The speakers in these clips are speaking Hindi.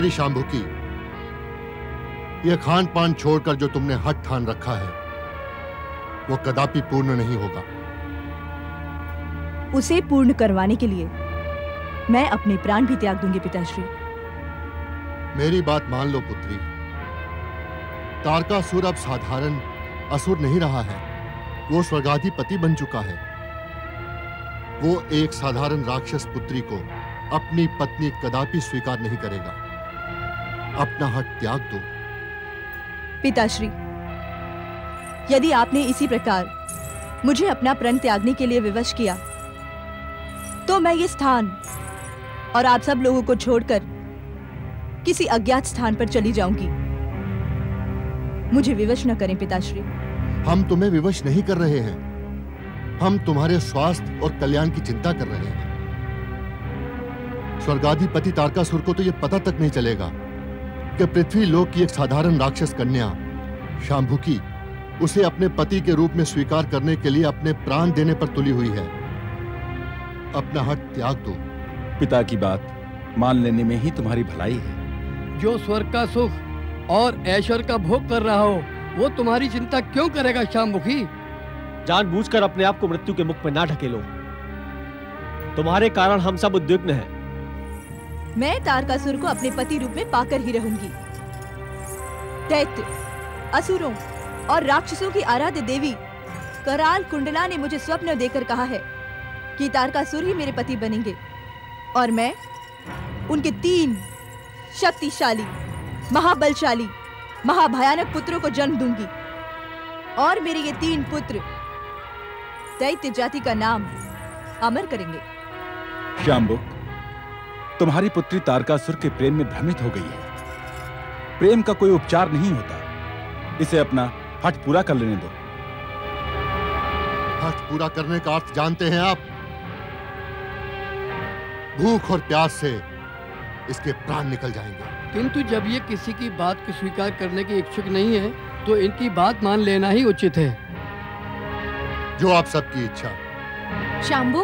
पुत्री शांभुकी, यह खान पान छोड़कर जो तुमने हठ ठान रखा है वो कदापि पूर्ण नहीं होगा। उसे पूर्ण करवाने के लिए मैं अपने प्राण भी त्याग दूंगी पिताश्री। मेरी बात मान लो पुत्री, तारकासुर अब साधारण असुर नहीं रहा है, वो स्वर्गाधिपति बन चुका है। वो एक साधारण राक्षस पुत्री को अपनी पत्नी कदापि स्वीकार नहीं करेगा। अपना हठ त्याग दो। पिताश्री, यदि आपने इसी प्रकार मुझे अपना प्रण त्यागने के लिए विवश किया तो मैं ये स्थान और आप सब लोगों को छोड़कर किसी अज्ञात स्थान पर चली जाऊंगी। मुझे विवश न करें पिताश्री। हम तुम्हें विवश नहीं कर रहे हैं, हम तुम्हारे स्वास्थ्य और कल्याण की चिंता कर रहे हैं। स्वर्गाधिपति तारकासुर को तो यह पता तक नहीं चलेगा कि पृथ्वी लोक की एक साधारण राक्षस कन्या शांभुकी उसे अपने पति के रूप में स्वीकार करने के लिए अपने प्राण देने पर तुली हुई है। अपना हठ त्याग दो। पिता की बात मान लेने में ही तुम्हारी भलाई है। जो स्वर्ग का सुख और ऐश्वर्य का भोग कर रहा हो वो तुम्हारी चिंता क्यों करेगा शांभुकी? जानबूझकर अपने आप को मृत्यु के मुख में ना ढकेलो। तुम्हारे कारण हम सब उद्विग्न हैं। मैं तारकासुर को अपने पति रूप में पाकर ही रहूंगी। दैत्य, असुरों और राक्षसों की आराध्य देवी कराल कुंडला ने मुझे स्वप्न देकर कहा है कि तारकासुर ही मेरे पति बनेंगे और मैं उनके 3 शक्तिशाली, महाबलशाली, महाभयानक पुत्रों को जन्म दूंगी और मेरे ये 3 पुत्र दैत्य जाति का नाम अमर करेंगे। शांभुक, तुम्हारी पुत्री तारकासुर के प्रेम में भ्रमित हो गई है। प्रेम का कोई उपचार नहीं होता, इसे अपना हठ पूरा कर लेने दो। हठ पूरा करने का अर्थ जानते हैं आप? भूख और प्यास से इसके प्राण निकल जाएंगे। किंतु जब ये किसी की बात को स्वीकार करने के इच्छुक नहीं है तो इनकी बात मान लेना ही उचित है। जो आप सबकी इच्छा। शांभुक,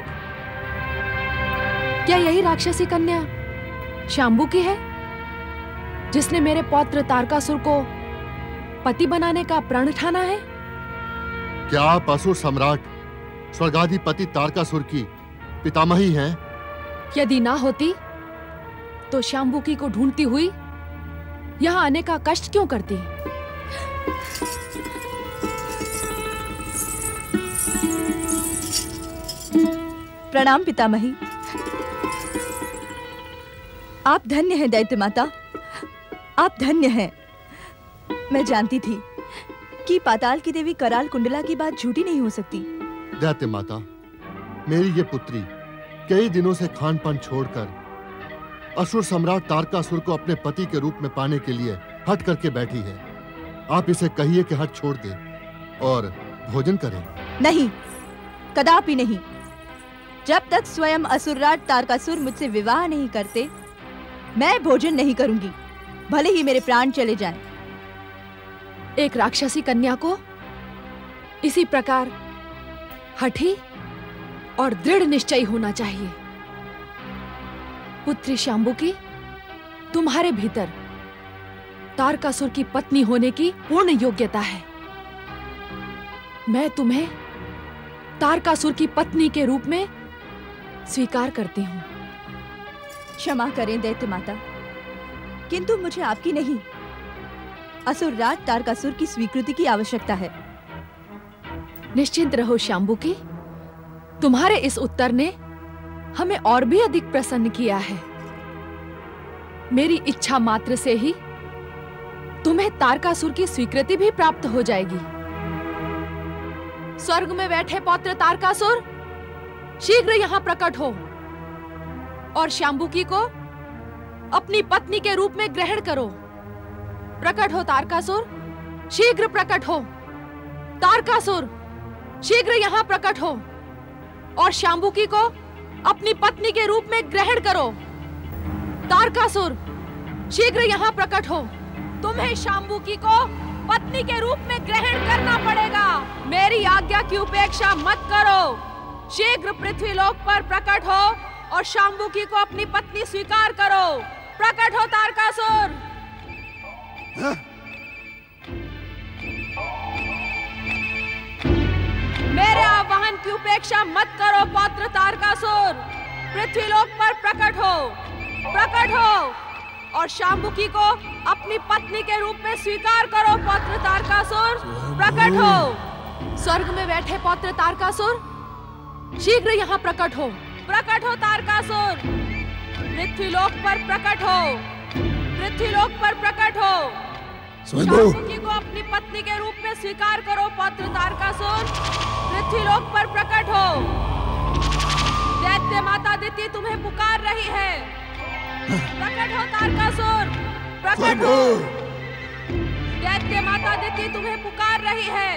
क्या यही राक्षसी कन्या शांभुकी है जिसने मेरे पौत्र तारकासुर को पति बनाने का प्रण ठाना है? क्या आप असुर सम्राट स्वर्गाधिपति तारकासुर की पितामही हैं? यदि ना होती तो शांभुकी को ढूंढती हुई यहाँ आने का कष्ट क्यों करती? प्रणाम पितामही। आप धन्य हैं दैत्य माता, आप धन्य हैं। मैं जानती थी कि पाताल की देवी कराल कुंडला की बात झूठी नहीं हो सकती। दैत्य माता, मेरी ये पुत्री कई दिनों से खान पान छोड़कर असुर सम्राट तारकासुर को अपने पति के रूप में पाने के लिए हट करके बैठी है। आप इसे कहिए कि हट छोड़ दे और भोजन करें। नहीं, कदापि नहीं। जब तक स्वयं असुरराज तारकासुर मुझसे विवाह नहीं करते मैं भोजन नहीं करूंगी, भले ही मेरे प्राण चले जाएं। एक राक्षसी कन्या को इसी प्रकार हठी और दृढ़ निश्चयी होना चाहिए। पुत्री शांभुकी, तुम्हारे भीतर तारकासुर की पत्नी होने की पूर्ण योग्यता है। मैं तुम्हें तारकासुर की पत्नी के रूप में स्वीकार करती हूँ। क्षमा करें दैत्य माता, किंतु मुझे आपकी नहीं असुरराज तारकासुर की स्वीकृति की आवश्यकता है। निश्चिंत रहो शांभुकी, तुम्हारे इस उत्तर ने हमें और भी अधिक प्रसन्न किया है। मेरी इच्छा मात्र से ही तुम्हें तारकासुर की स्वीकृति भी प्राप्त हो जाएगी। स्वर्ग में बैठे पौत्र तारकासुर, शीघ्र यहाँ प्रकट हो और शांभुकी को अपनी पत्नी के रूप में ग्रहण करो। प्रकट हो तारकासुर, शीघ्र प्रकट हो। तारकासुर, शीघ्र यहाँ प्रकट हो और शांभुकी को अपनी पत्नी के रूप में ग्रहण करो। तारकासुर, शीघ्र यहाँ प्रकट हो। तुम्हें शांभुकी को पत्नी के रूप में ग्रहण करना पड़ेगा। मेरी आज्ञा की उपेक्षा मत करो। शीघ्र पृथ्वी लोक पर प्रकट हो और शांभुकी को अपनी पत्नी स्वीकार करो। प्रकट हो तारकासुर। मेरे आह्वान की उपेक्षा मत करो पौत्र तारकासुर। पृथ्वीलोक पर प्रकट हो और शांबुकी को अपनी पत्नी के रूप में स्वीकार करो पौत्र तारकासुर। प्रकट हो। स्वर्ग में बैठे पौत्र तारकासुर, शीघ्र यहाँ प्रकट हो तारकासुर। पृथ्वीलोक पर प्रकट हो। शांबुकी को अपनी पत्नी के रूप में स्वीकार करो पौत्र तारकासुर। पृथ्वीलोक पर प्रकट हो। दैत्य माता दिति तुम्हें पुकार रही है। प्रकट हो तारकासुर, प्रकट हो। दैत्य माता दिति तुम्हें पुकार रही है।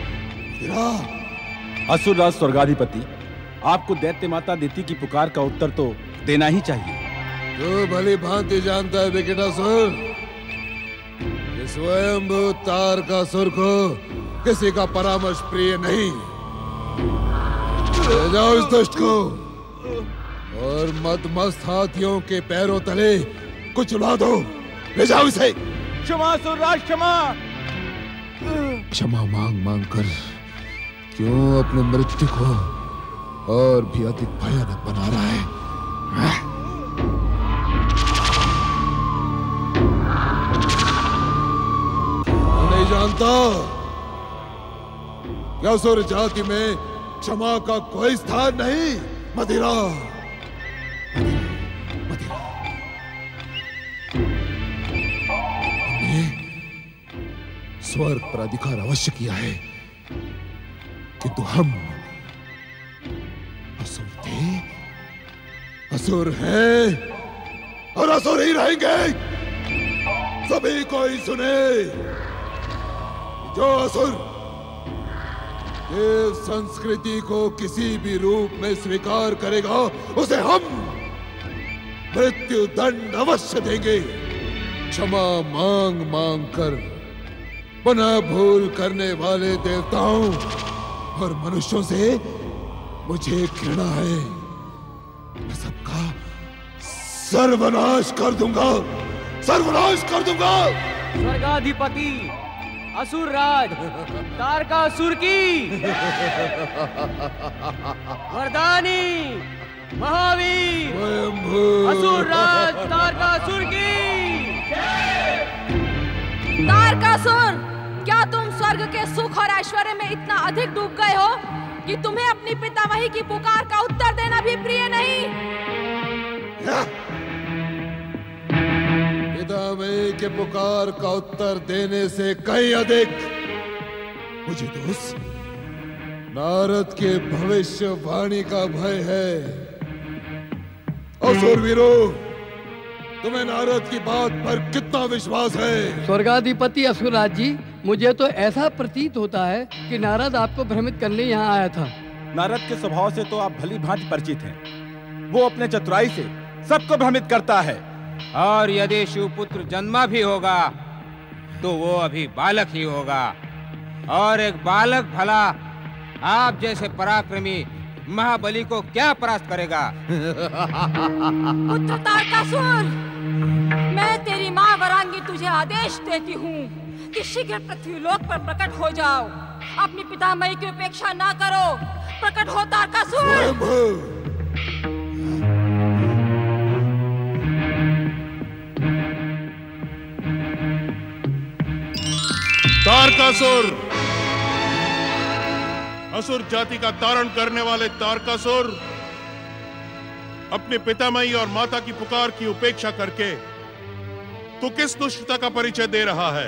असुरराज स्वर्गाधिपति, आपको दैत्य माता दिति की पुकार का उत्तर तो देना ही चाहिए। तो भली भांति जानता है विकटासुर, स्वयंभू तारकासुर को किसी का परामर्श प्रिय नहीं। ले जाओ इस दुष्ट को और मदमस्त हाथियों के पैरों तले कुचला दो। ले जाओ इसे। क्षमा असुरराज, क्षमा। क्षमा मांग कर क्यों अपने मृत्यु को और भी अधिक भयानक बना रहा है? नहीं जानता क्या असुर जाति में क्षमा का कोई स्थान नहीं? मदिरा स्वर्ग पर अधिकार अवश्य किया है, किंतु हम असुर थे, असुर हैं और असुर ही रहेंगे। सभी कोई सुने, जो असुर देव संस्कृति को किसी भी रूप में स्वीकार करेगा उसे हम मृत्यु दंड अवश्य देंगे। क्षमा मांग कर पुनः भूल करने वाले देवताओं और मनुष्यों से मुझे घृणा है। मैं सबका सर्वनाश कर दूंगा। स्वर्गाधिपति असुरराज तारकासुर की वरदानी महावीर असुरराज तारकासुर की। तारकासुर, क्या तुम स्वर्ग के सुख और ऐश्वर्य में इतना अधिक डूब गए हो कि तुम्हें अपनी पितामही की पुकार का उत्तर देना भी प्रिय नहीं? पितामही के पुकार का उत्तर देने से कहीं अधिक मुझे तो उस नारद के भविष्यवाणी का भय है। असुरवीरों, तुम्हें नारद की बात पर कितना विश्वास है? स्वर्गाधिपति असुरराज जी, मुझे तो ऐसा प्रतीत होता है कि नारद आपको भ्रमित करने यहाँ आया था। नारद के स्वभाव से तो आप भली भांति परिचित हैं। वो अपने चतुराई से सबको भ्रमित करता है। और यदि शिवपुत्र जन्मा भी होगा तो वो अभी बालक ही होगा, और एक बालक भला आप जैसे पराक्रमी महाबली को क्या परास्त करेगा? पुत्र तारकासुर, मैं तेरी माँ वरांगी तुझे आदेश देती हूँ कि शीघ्र पृथ्वीलोक पर प्रकट हो जाओ। अपनी पितामही की उपेक्षा ना करो। प्रकट हो तारकासुर। तारकासुर, असुर जाति का तारण करने वाले तारकासुर, अपने पितामही और माता की पुकार की उपेक्षा करके तू किस दुष्टता का परिचय दे रहा है?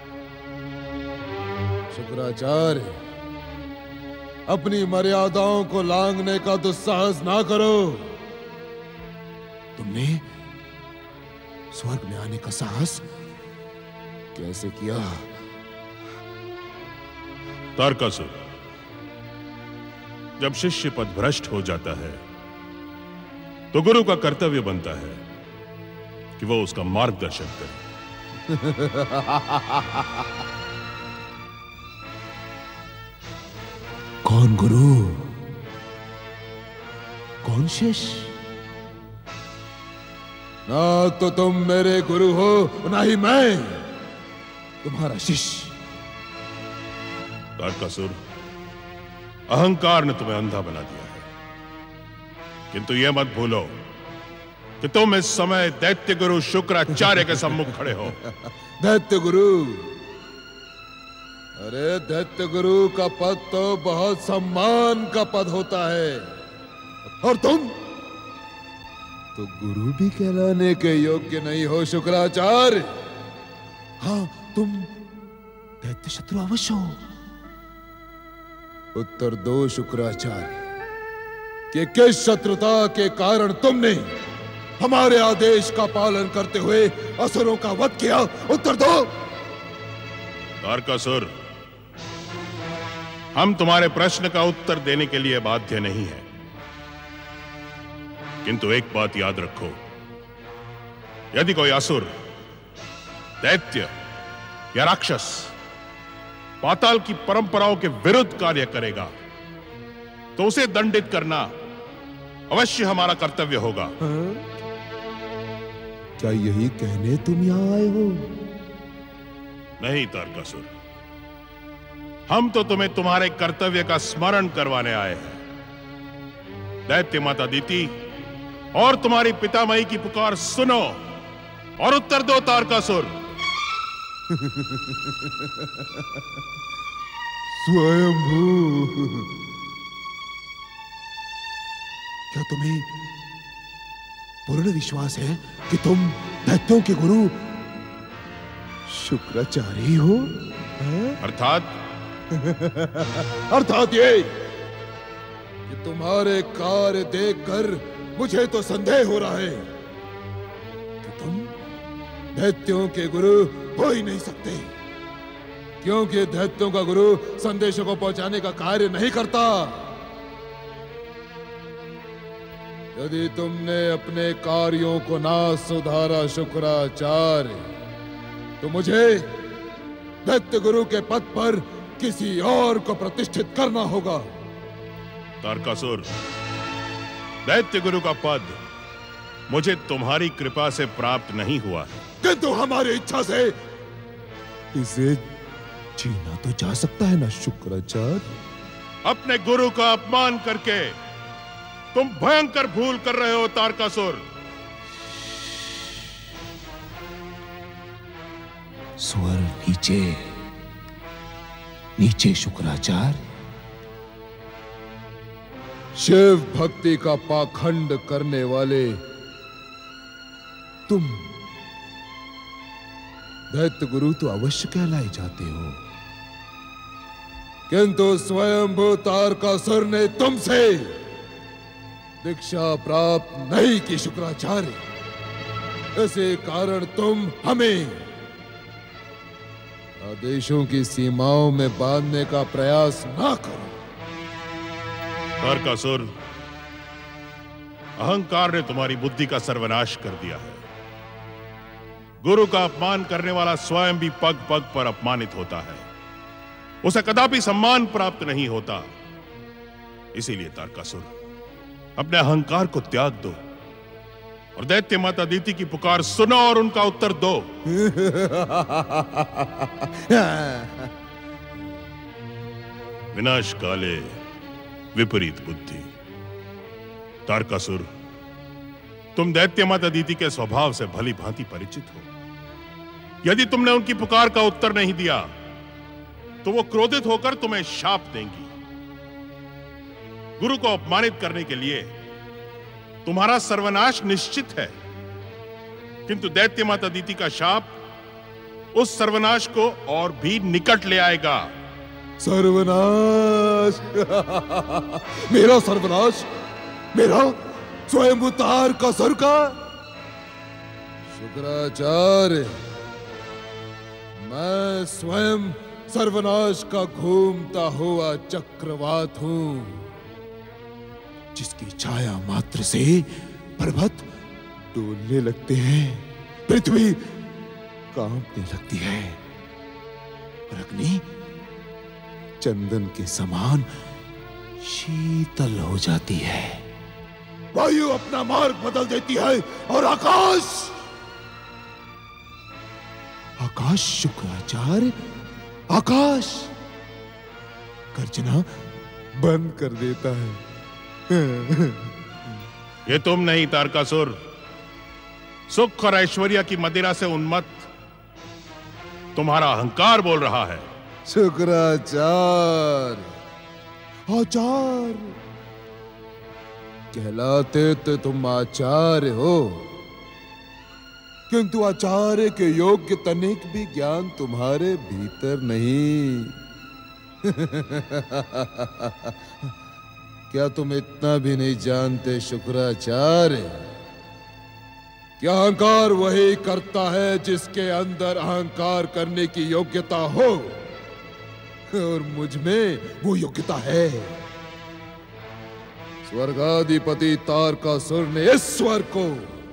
शुक्राचार्य, अपनी मर्यादाओं को लांघने का दुस्साहस ना करो। तुमने स्वर्ग में आने का साहस कैसे किया? तारकासुर, जब शिष्य पद भ्रष्ट हो जाता है तो गुरु का कर्तव्य बनता है कि वो उसका मार्गदर्शन करे। कौन गुरु, कौन शिष्य? ना तो तुम मेरे गुरु हो, ना ही मैं तुम्हारा शिष्य। तारकासुर, अहंकार ने तुम्हें अंधा बना दिया है, किंतु यह मत भूलो कि तुम इस समय दैत्य गुरु शुक्राचार्य के सम्मुख खड़े हो। दैत्य गुरु? अरे दैत्य गुरु का पद तो बहुत सम्मान का पद होता है, और तुम तो गुरु भी कहलाने के योग्य नहीं हो शुक्राचार्य। हाँ, तुम दैत्य शत्रु अवश्य हो। उत्तर दो शुक्राचार्य कि किस शत्रुता के कारण तुमने हमारे आदेश का पालन करते हुए असुरों का वध किया? उत्तर दो। तारकासुर, हम तुम्हारे प्रश्न का उत्तर देने के लिए बाध्य नहीं है, किंतु एक बात याद रखो, यदि कोई असुर, दैत्य या राक्षस पाताल की परंपराओं के विरुद्ध कार्य करेगा तो उसे दंडित करना अवश्य हमारा कर्तव्य होगा। क्या यही कहने तुम यहां आए हो? नहीं तारकासुर, हम तो तुम्हें तुम्हारे कर्तव्य का स्मरण करवाने आए हैं। दैत्य माता दीति और तुम्हारी पितामही की पुकार सुनो और उत्तर दो तारकासुर। स्वयंभू, क्या तुम्हें पूर्ण विश्वास है कि तुम दैत्यों के गुरु शुक्राचार्य हो? अर्थात ये कि तुम्हारे कार्य देखकर मुझे तो संदेह हो रहा है कि तुम दैत्यों के गुरु हो ही नहीं सकते, क्योंकि दैत्यों का गुरु संदेशों को पहुंचाने का कार्य नहीं करता। यदि तुमने अपने कार्यों को ना सुधारा शुक्राचार्य, तो मुझे दैत्य गुरु के पद पर किसी और को प्रतिष्ठित करना होगा। तारकासुर, दैत्य गुरु का पद मुझे तुम्हारी कृपा से प्राप्त नहीं हुआ है, किंतु हमारी इच्छा से इसे छीना तो जा सकता है ना शुक्राचार्य? अपने गुरु का अपमान करके तुम भयंकर भूल कर रहे हो तारकासुर। स्वर नीचे, नीचे शुक्राचार्य। शिव भक्ति का पाखंड करने वाले तुम दैत्य गुरु तो अवश्य कहलाए जाते हो, किंतु स्वयंभू तारकासुर ने तुमसे दीक्षा प्राप्त नहीं की शुक्राचार्य। इसी कारण तुम हमें आदेशों की सीमाओं में बांधने का प्रयास ना करो। तारकासुर, अहंकार ने तुम्हारी बुद्धि का सर्वनाश कर दिया है। गुरु का अपमान करने वाला स्वयं भी पग पग पर अपमानित होता है, उसे कदापि सम्मान प्राप्त नहीं होता। इसीलिए तारकासुर, अपने अहंकार को त्याग दो और दैत्य माता दीति की पुकार सुनो और उनका उत्तर दो। विनाश काले विपरीत बुद्धि। तारकासुर, तुम दैत्य माता दीति के स्वभाव से भली भांति परिचित हो। यदि तुमने उनकी पुकार का उत्तर नहीं दिया तो वो क्रोधित होकर तुम्हें शाप देंगी। गुरु को अपमानित करने के लिए तुम्हारा सर्वनाश निश्चित है, किंतु दैत्य माता दीति का शाप उस सर्वनाश को और भी निकट ले आएगा। सर्वनाश? मेरा सर्वनाश? मेरा स्वयं तारकासुर का? शुक्राचार्य, मैं स्वयं सर्वनाश का घूमता हुआ चक्रवात हूं, जिसकी छाया मात्र से पर्वत डोलने लगते हैं, पृथ्वी कांपने लगती है, और अग्नि चंदन के समान शीतल हो जाती है। वायु अपना मार्ग बदल देती है और आकाश शुक्राचार्य आकाश गर्जना बंद कर देता है। ये तुम नहीं तारकासुर, सुख और ऐश्वर्य की मदिरा से उन्मत्त तुम्हारा अहंकार बोल रहा है। शुक्राचार्य आचार्य कहलाते तो तुम आचार्य हो, किंतु आचार्य के योग्य तनिक भी ज्ञान तुम्हारे भीतर नहीं। क्या तुम इतना भी नहीं जानते शुक्राचार्य? क्या अहंकार वही करता है जिसके अंदर अहंकार करने की योग्यता हो, और मुझ में वो योग्यता है। स्वर्गाधिपति तारकासुर ने इस स्वर्ग को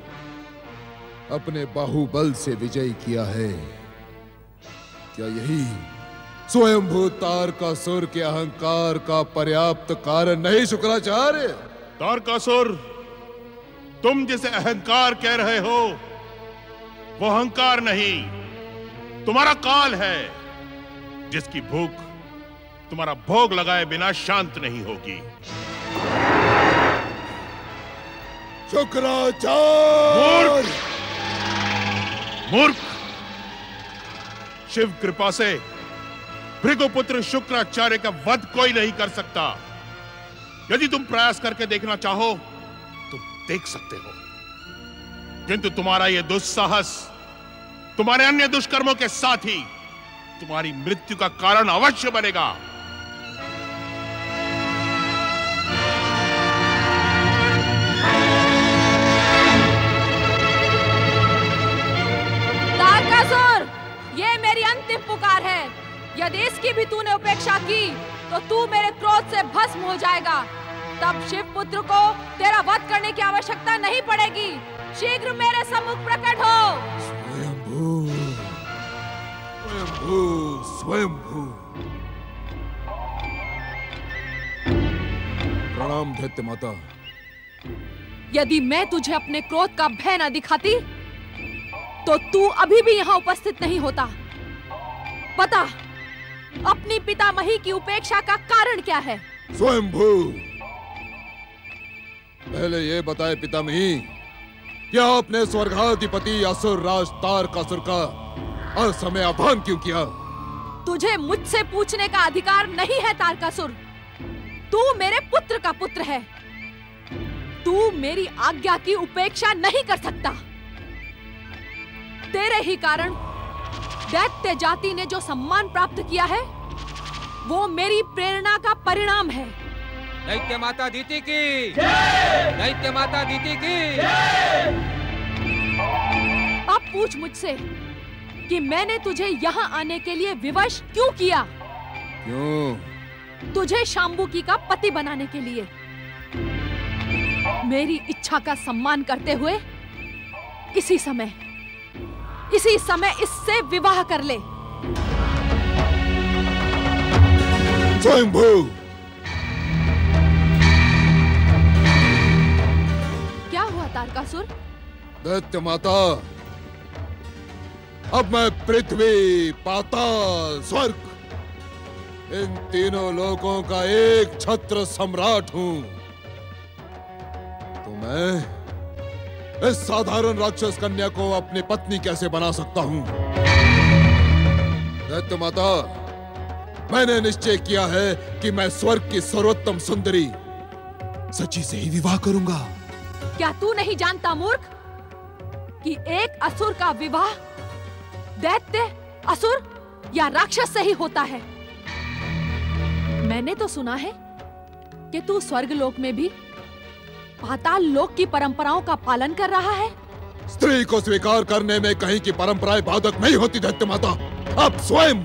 अपने बाहुबल से विजय किया है। क्या यही स्वयंभू तारकासुर के अहंकार का पर्याप्त कारण नहीं शुक्राचार्य? तारकासुर, तुम जिसे अहंकार कह रहे हो वो अहंकार नहीं, तुम्हारा काल है, जिसकी भूख तुम्हारा भोग लगाए बिना शांत नहीं होगी। शुक्राचार्य! मूर्ख! शिव कृपा से भृगुपुत्र शुक्राचार्य का वध कोई नहीं कर सकता। यदि तुम प्रयास करके देखना चाहो तो देख सकते हो, किंतु तुम्हारा यह दुस्साहस तुम्हारे अन्य दुष्कर्मों के साथ ही तुम्हारी मृत्यु का कारण अवश्य बनेगा। तारकासुर, ये मेरी अंतिम पुकार है। यदि इसकी भी तूने उपेक्षा की तो तू मेरे क्रोध से भस्म हो जाएगा। तब शिव पुत्र को तेरा वध करने की आवश्यकता नहीं पड़ेगी। शीघ्र मेरे सम्मुख प्रकट हो। स्वयंभू, स्वयंभू, स्वयंभू। प्रणाम दैत्य माता। यदि मैं तुझे अपने क्रोध का भय न दिखाती तो तू अभी भी यहाँ उपस्थित नहीं होता। बता, अपनी पितामही की उपेक्षा का कारण क्या है? स्वयंभू, पहले ये बताए पितामही, क्या आपने स्वर्गाधिपति असुर राज तारकासुर का असमय आह्वान क्यों किया? तुझे मुझसे पूछने का अधिकार नहीं है तारकासुर। तू मेरे पुत्र का पुत्र है। तू मेरी आज्ञा की उपेक्षा नहीं कर सकता। तेरे ही कारण दैत्य जाति ने जो सम्मान प्राप्त किया है वो मेरी प्रेरणा का परिणाम है। दैत्य माता दीति की, दैत्य माता दीति की। अब पूछ मुझसे कि मैंने तुझे यहाँ आने के लिए विवश क्यों किया? क्यों? तुझे शांबुकी का पति बनाने के लिए। मेरी इच्छा का सम्मान करते हुए इसी समय इससे विवाह कर ले। स्वयंभू, क्या हुआ तारकासुर? दैत्य माता, अब मैं पृथ्वी, पाताल, स्वर्ग, इन तीनों लोकों का एक छत्र सम्राट हूं। तो मैं इस साधारण राक्षस कन्या को अपनी पत्नी कैसे बना सकता हूं? दैत्य माता, मैंने निश्चय किया है कि मैं स्वर्ग की सर्वोत्तम सुंदरी सची से ही विवाह करूंगा। क्या तू नहीं जानता मूर्ख कि एक असुर का विवाह दैत्य, असुर या राक्षस से ही होता है? मैंने तो सुना है कि तू स्वर्ग लोक में भी पाताल लोक की परंपराओं का पालन कर रहा है। स्त्री को स्वीकार करने में कहीं की परंपराएं बाधक नहीं होती दैत्य माता। आप स्वयं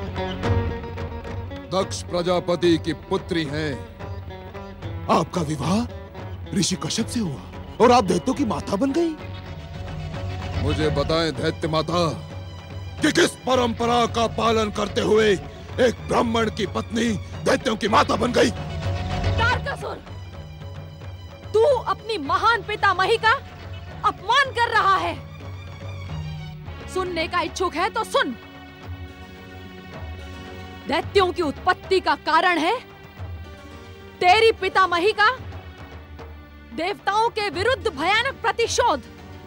दक्ष प्रजापति की पुत्री हैं। आपका विवाह ऋषि कश्यप से हुआ और आप दैत्यों की माता बन गई। मुझे बताएं दैत्य माता कि किस परंपरा का पालन करते हुए एक ब्राह्मण की पत्नी दैत्यों की माता बन गई? तारकासुर, तू अपनी महान पितामही का अपमान कर रहा है। सुनने का इच्छुक है तो सुन। दैत्यों की उत्पत्ति का कारण है तेरी पितामही का देवताओं के विरुद्ध भयानक प्रतिशोध।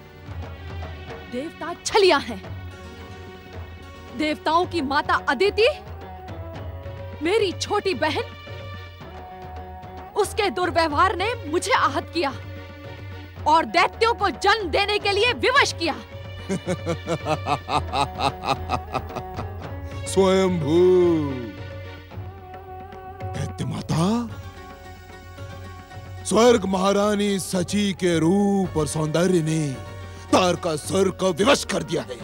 देवता छलियां हैं। देवताओं की माता अदिति, मेरी छोटी बहन, उसके दुर्व्यवहार ने मुझे आहत किया और दैत्यों को जन्म देने के लिए विवश किया। स्वयंभू दैत्य माता, स्वर्ग महारानी सची के रूप और सौंदर्य ने तारकासुर को विवश कर दिया है।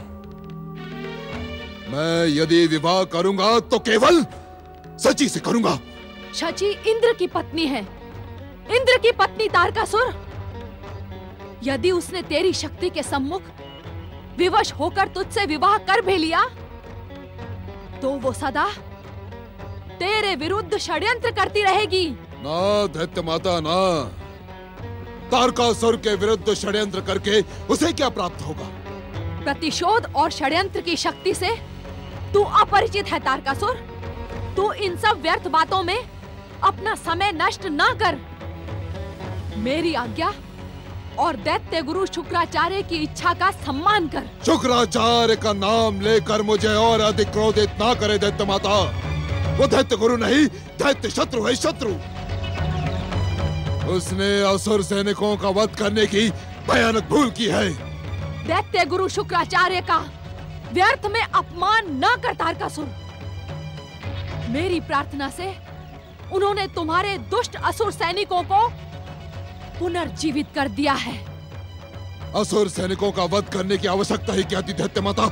मैं यदि विवाह करूंगा तो केवल सची से करूंगा। शची इंद्र की पत्नी है, इंद्र की पत्नी तारकासुर। यदि उसने तेरी शक्ति के सम्मुख विवश होकर तुझसे विवाह कर भी लिया तो वो सदा तेरे विरुद्ध षड्यंत्र करती रहेगी। ना दैत्य माता ना, तारकासुर के विरुद्ध षड्यंत्र करके उसे क्या प्राप्त होगा? प्रतिशोध और षड्यंत्र की शक्ति से तू अपरिचित है तारकासुर। तू इन सब व्यर्थ बातों में अपना समय नष्ट ना कर। मेरी आज्ञा और दैत्य गुरु शुक्राचार्य की इच्छा का सम्मान कर। शुक्राचार्य का नाम लेकर मुझे और अधिक क्रोधित ना करे दैत्य माता। वो दैत्य गुरु नहीं, दैत्य शत्रु है, शत्रु। उसने असुर सैनिकों का वध करने की भयानक भूल की है। दैत्य गुरु शुक्राचार्य का व्यर्थ में अपमान न कर तारकासुर। मेरी प्रार्थना से उन्होंने तुम्हारे दुष्ट असुर सैनिकों को पुनर्जीवित कर दिया है। असुर सैनिकों का वध करने की आवश्यकता ही क्या थी दैत्य माता?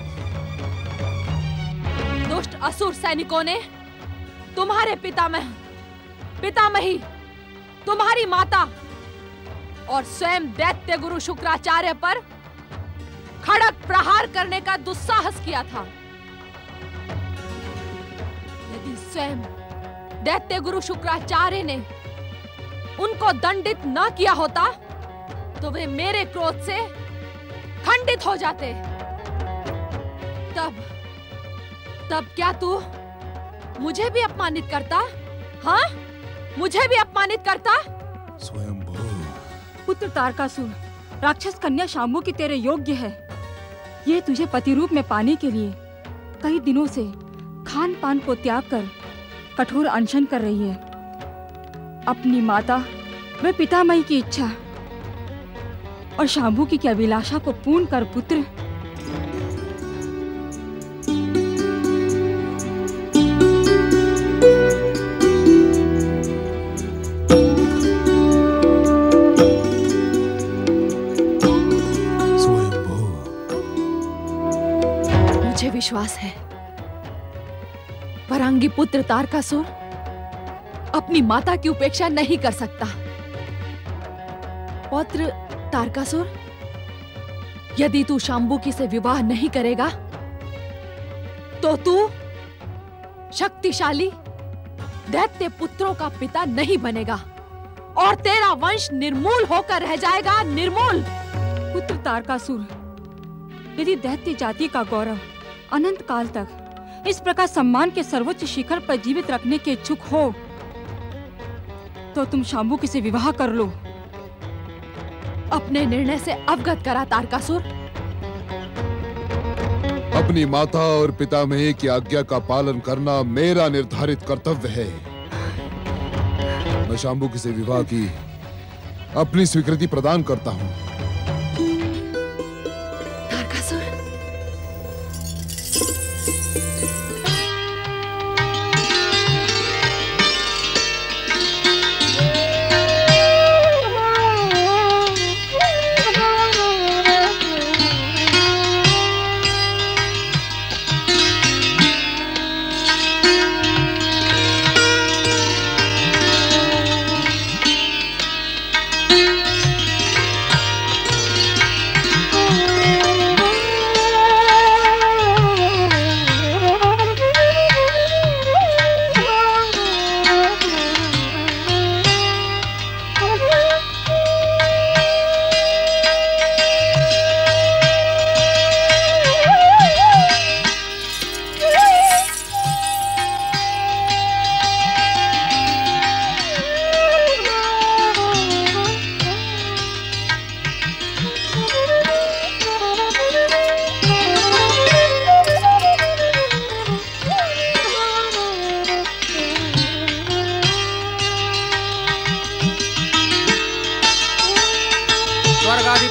दुष्ट असुर सैनिकों ने तुम्हारे पितामही, तुम्हारी माता और स्वयं दैत्य गुरु शुक्राचार्य पर खड़ग प्रहार करने का दुस्साहस किया था। यदि स्वयं दैत्य गुरु शुक्राचार्य ने उनको दंडित न किया होता तो वे मेरे क्रोध से खंडित हो जाते। तब क्या तू मुझे भी अपमानित करता? हाँ, मुझे भी अपमानित करता? स्वयंभू पुत्र तारकासुर, राक्षस कन्या शाम्बू की तेरे योग्य है। ये तुझे पति रूप में पाने के लिए कई दिनों से खान पान को त्याग कर कठोर अनशन कर रही है। अपनी माता व पितामही की इच्छा और शाम्बू की अभिलाषा को पूर्ण कर पुत्र। मुझे विश्वास है वरांगी पुत्र तारकासुर अपनी माता की उपेक्षा नहीं कर सकता। पौत्र तारकासुर, यदि तू शाम्बुकी से विवाह नहीं करेगा तो तू शक्तिशाली दैत्य पुत्रों का पिता नहीं बनेगा और तेरा वंश निर्मूल होकर रह जाएगा, निर्मूल। पुत्र तारकासुर, यदि दैत्य जाति का गौरव अनंत काल तक इस प्रकार सम्मान के सर्वोच्च शिखर पर जीवित रखने के इच्छुक हो तो तुम शाम्बुकी से विवाह कर लो। अपने निर्णय से अवगत करा तारकासुर। अपनी माता और पितामही की आज्ञा का पालन करना मेरा निर्धारित कर्तव्य है। मैं शाम्बुकी से विवाह की अपनी स्वीकृति प्रदान करता हूँ। तारकासुर,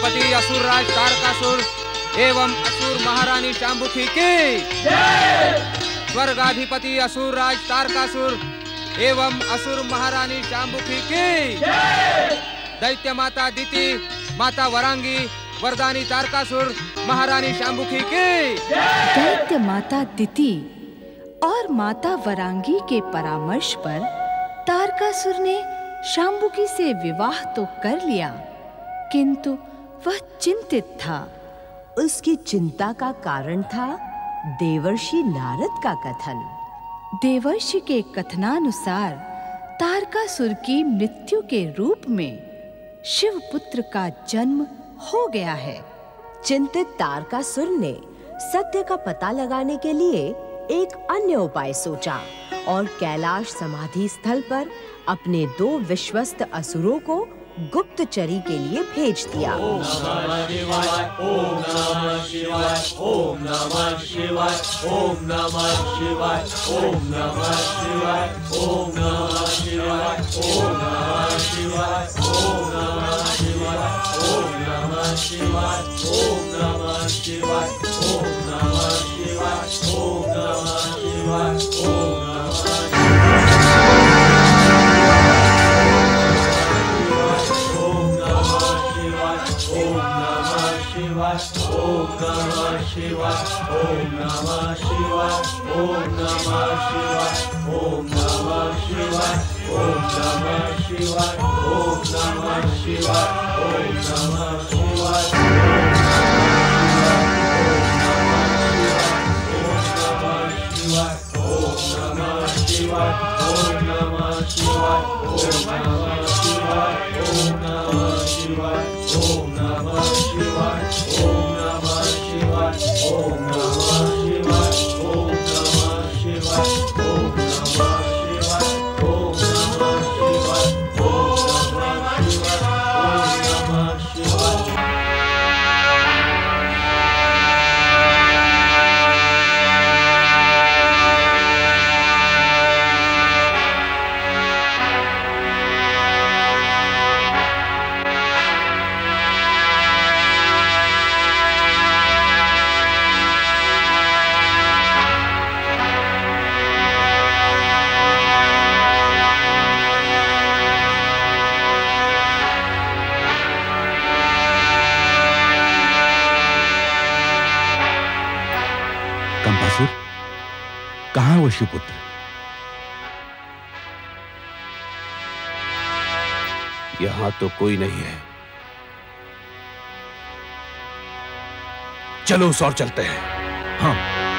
स्वर्गाधिपति असुरराज तारकासुर एवं असुर महारानी शांबुखी की स्वर्गाधिपति असुरराज तारकासुर एवं असुर महारानी शांबुखी की दैत्य माता दिति माता वरांगी वरदानी तारकासुर महारानी शांबुखी की दैत्य माता दिति और माता वरांगी के परामर्श पर तारकासुर ने शांबुकी से विवाह तो कर लिया, किंतु वह चिंतित था। उसकी चिंता का कारण था देवर्षि नारद का कथन। देवर्षि के कथनानुसार तारकासुर की मृत्यु के रूप में शिवपुत्र का जन्म हो गया है। चिंतित तारकासुर ने सत्य का पता लगाने के लिए एक अन्य उपाय सोचा और कैलाश समाधि स्थल पर अपने 2 विश्वस्त असुरों को गुप्तचरी के लिए भेज दिया। ओम नमः शिवाय, ओम नमः शिवाय, ओम नमः शिवाय, ओम नमः शिवाय, ओम नमः शिवाय, ओम नमः शिवाय, ओम नमः शिवाय, ओम नमः शिवाय, ओम नमः शिवाय, ओम नमः शिवाय, ओम नमः शिवाय, ओम नमः शिवाय, ओम ओम नमः शिवाय, ओम नमः शिवाय, ओम नमः शिवाय, ओम नमः शिवाय, ओम नमः शिवाय, ओम नमः शिवाय, ओम नमः शिवाय, ओम नमः शिवाय, ओम नमः शिवाय, ओम नमः शिवाय, ओम नमः शिवाय, ओम नमः शिवाय, ओम नमः शिवाय, ओम नमः शिवाय, ओम नमः शिवाय, ओम नमः शिवाय, ओम नमः शिवाय, ओम नमः शिवाय, ओम नमः शिवाय। कंपासुर, कहाँ है वो शिवपुत्र? यहां तो कोई नहीं है। चलो उस और चलते हैं। हाँ।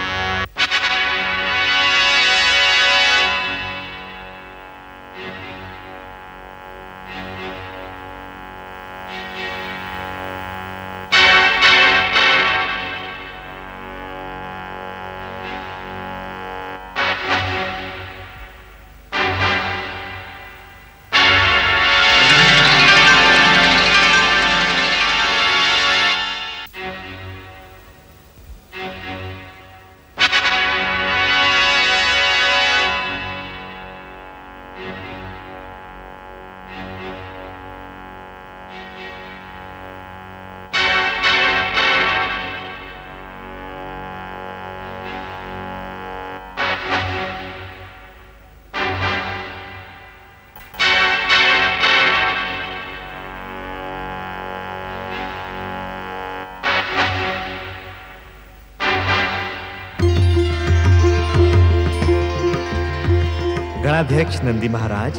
गणाध्यक्ष नंदी महाराज,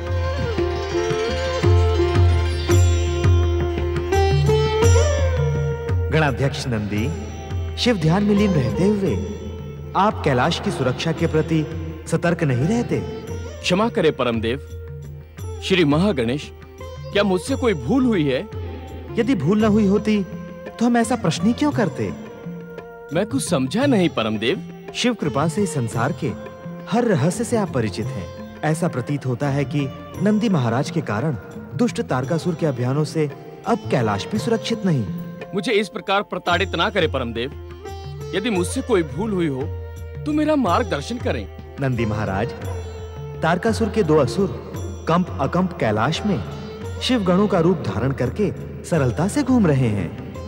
गणाध्यक्ष नंदी, शिव ध्यान में लीन रहते हुए आप कैलाश की सुरक्षा के प्रति सतर्क नहीं रहते? क्षमा करे परमदेव। श्री महागणेश, क्या मुझसे कोई भूल हुई है? यदि भूल न हुई होती तो हम ऐसा प्रश्न ही क्यों करते? मैं कुछ समझा नहीं परमदेव। शिव कृपा से इस संसार के हर रहस्य से आप परिचित हैं। ऐसा प्रतीत होता है कि नंदी महाराज के कारण दुष्ट तारकासुर के अभियानों से अब कैलाश भी सुरक्षित नहीं। मुझे इस प्रकार प्रताड़ित ना करे परमदेव। यदि मुझसे कोई भूल हुई हो तो मेरा मार्गदर्शन करें। नंदी महाराज, तारकासुर के 2 असुर कंप अकंप कैलाश में शिव गणों का रूप धारण करके सरलता से घूम रहे हैं।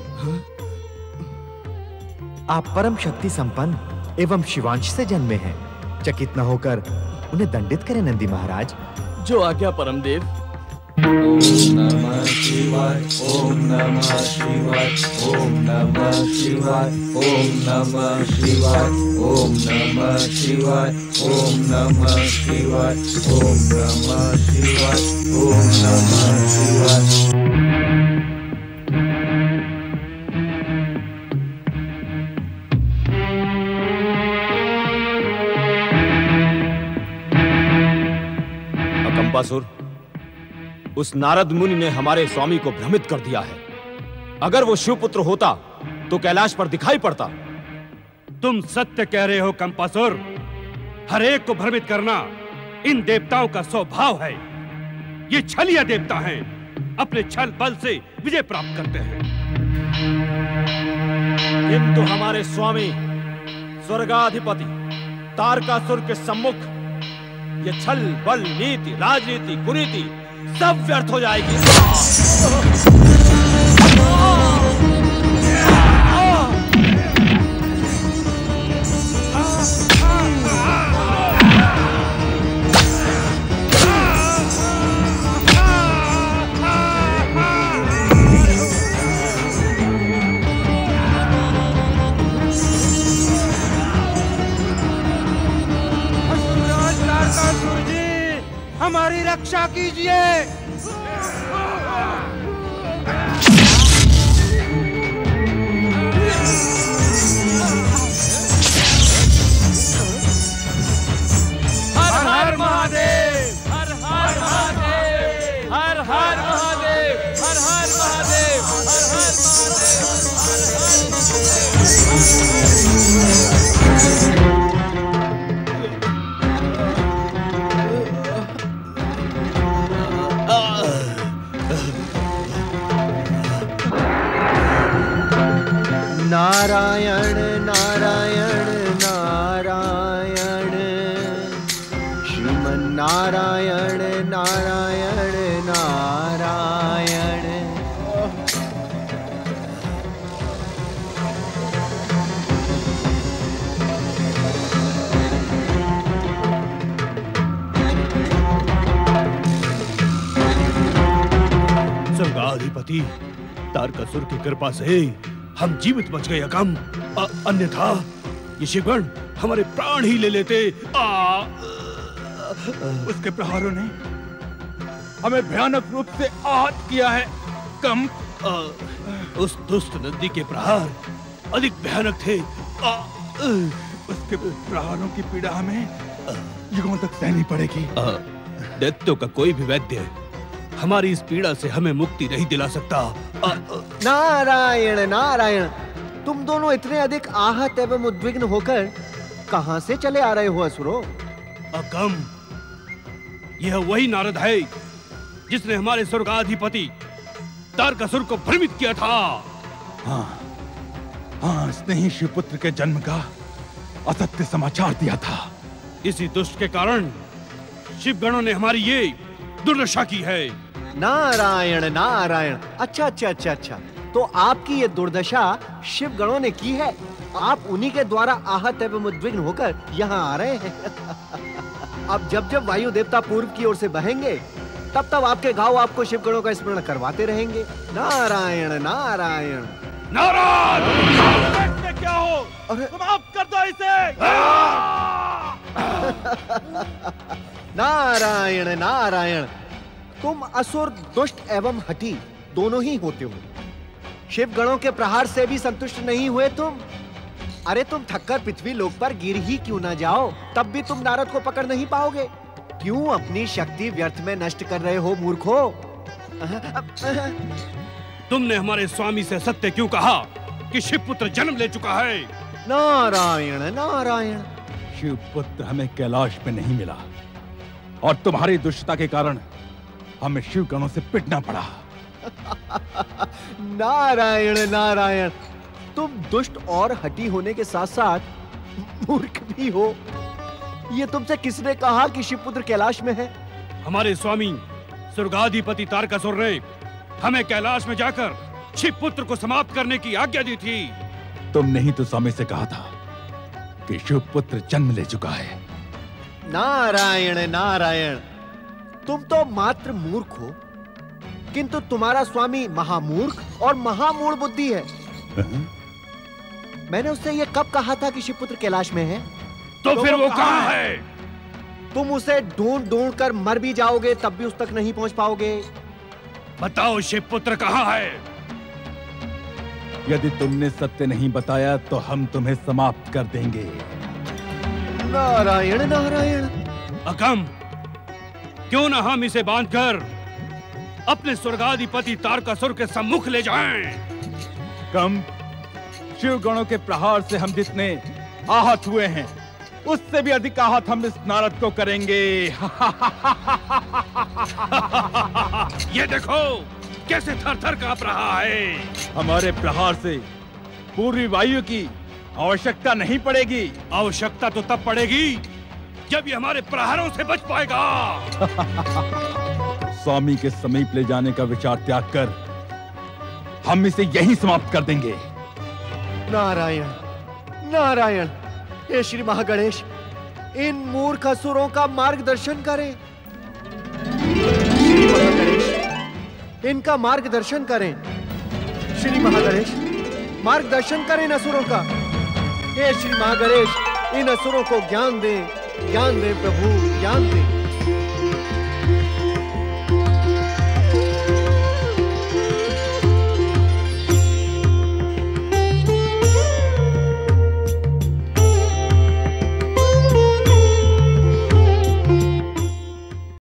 आप परम शक्ति संपन्न एवं शिवांश से जन्मे हैं। चकित न होकर उन्हें दंडित करें नंदी महाराज। जो आज्ञा परमदेव। ओम नमः शिवाय, ओम नमः शिवाय, ओम नमः शिवाय, ओम नमः शिवाय, ओम नमः शिवाय, ओम नमः शिवाय, ओम नमः शिवाय, ओम नमः शिवाय। अकंपासुर, उस नारद मुनि ने हमारे स्वामी को भ्रमित कर दिया है। अगर वो शिवपुत्र होता तो कैलाश पर दिखाई पड़ता। तुम सत्य कह रहे हो कंपासुर। हर एक को भ्रमित करना इन देवताओं का स्वभाव है। ये छलिया देवता हैं, अपने छल बल से विजय प्राप्त करते हैं। किंतु हमारे स्वामी स्वर्गाधिपति तारकासुर के सम्मुख ये छल बल नीति राजनीति कुरीति सब व्यर्थ हो जाएगी। तारकासुर जी, हमारी रक्षा कीजिए। हर हर महादेव, हर हर महादेव, हर हर महादेव, हर हर महादेव, हर हर नारायण नारायण नारायण, श्रीमन नारायण नारायण नारायण। स्वर्गाधिपति तारकासुर की कृपा से हम जीवित बच गए अकम। अन्यथा ये शिवगण हमारे प्राण ही ले लेते। उसके प्रहारों ने हमें भयानक रूप से आहत किया है कम। उस दुष्ट नंदी के प्रहार अधिक भयानक थे। उसके प्रहारों की पीड़ा हमें युगों तक सहनी पड़ेगी। दैत्यों का कोई भी वैद्य हमारी इस पीड़ा से हमें मुक्ति नहीं दिला सकता। नारायण नारायण, तुम दोनों इतने अधिक आहत एवं उद्विग्न होकर कहां से चले आ रहे हो असुरों? अकम, यह वही नारद है जिसने हमारे स्वर्गाधिपति तारकासुर को भ्रमित किया था। हाँ, इसने ही शिवपुत्र के जन्म का असत्य समाचार दिया था। इसी दुष्ट के कारण शिवगणों ने हमारी ये दुर्दशा की है। नारायण नारायण, अच्छा अच्छा अच्छा अच्छा, तो आपकी ये दुर्दशा शिव गणों ने की है। आप उन्हीं के द्वारा आहत एवं उद्विग्न होकर यहाँ आ रहे हैं। अब जब जब वायु देवता पूर्व की ओर से बहेंगे तब तब आपके घाव आपको शिव गणों का स्मरण करवाते रहेंगे। नारायण नारायण। नारायण, क्या हो? समाप्त कर दो इसे। नारायण नारायण, तुम असुर दुष्ट एवं हठी दोनों ही होते हो। शिव गणों के प्रहार से भी संतुष्ट नहीं हुए तुम। अरे तुम थककर पृथ्वी लोक पर गिर ही क्यों ना जाओ, तब भी तुम नारद को पकड़ नहीं पाओगे। क्यों अपनी शक्ति व्यर्थ में नष्ट कर रहे हो मूर्खो? तुमने हमारे स्वामी से सत्य क्यों कहा कि शिवपुत्र जन्म ले चुका है? नारायण नारायण, शिवपुत्र हमें कैलाश में नहीं मिला और तुम्हारी दुष्टता के कारण हमें शिवगणों से पिटना पड़ा। नारायण नारायण, तुम दुष्ट और हठी होने के साथ साथ मूर्ख भी हो। ये तुमसे किसने कहा कि शिवपुत्र कैलाश में है? हमारे स्वामी स्वर्गाधिपति तारकासुर ने हमें कैलाश में जाकर शिवपुत्र को समाप्त करने की आज्ञा दी थी। तुमने ही तो स्वामी से कहा था कि शिवपुत्र जन्म ले चुका है। नारायण नारायण, तुम तो मात्र मूर्ख हो, किंतु तुम्हारा स्वामी महामूर्ख और महामूढ़ बुद्धि है। मैंने उससे यह कब कहा था कि शिवपुत्र कैलाश में है? तो फिर वो कहाँ है? तुम उसे ढूंढ ढूंढ कर मर भी जाओगे तब भी उस तक नहीं पहुंच पाओगे। बताओ शिवपुत्र कहाँ है? यदि तुमने सत्य नहीं बताया तो हम तुम्हें समाप्त कर देंगे। नारायण नारायण। अकम, क्यों ना हम इसे बांधकर अपने स्वर्गाधिपति तारकासुर के सम्मुख ले जाएं? कम, शिव गणों के प्रहार से हम जितने आहत हुए हैं उससे भी अधिक आहत हम इस नारद को करेंगे। ये देखो कैसे थर-थर कांप रहा है। हमारे प्रहार से पूर्वी वायु की आवश्यकता नहीं पड़ेगी। आवश्यकता तो तब पड़ेगी जब ये हमारे प्रहारों से बच पाएगा। स्वामी के समीप ले जाने का विचार त्याग कर हम इसे यहीं समाप्त कर देंगे। नारायण नारायण, हे श्री महागणेश, इन मूर्ख असुरों का मार्गदर्शन करें। श्री महागणेश, इनका मार्गदर्शन करें। श्री महागणेश, मार्गदर्शन करें इन असुरों का। हे श्री महागणेश, इन असुरों को ज्ञान दें प्रभु, ज्ञान दें।